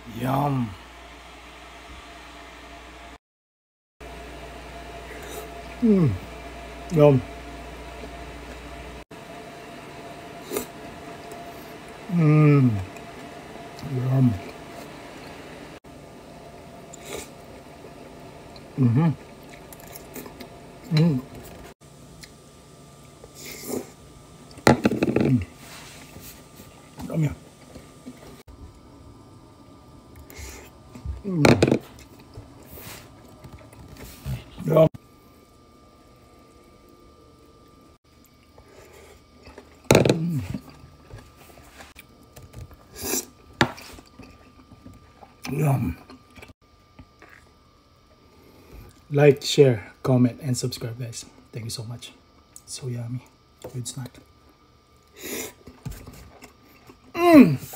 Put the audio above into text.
Yum. Yum. Yum. Yummy. Yum. Yum. Like, share, comment, and subscribe, guys. Thank you so much. So yummy. Good snack.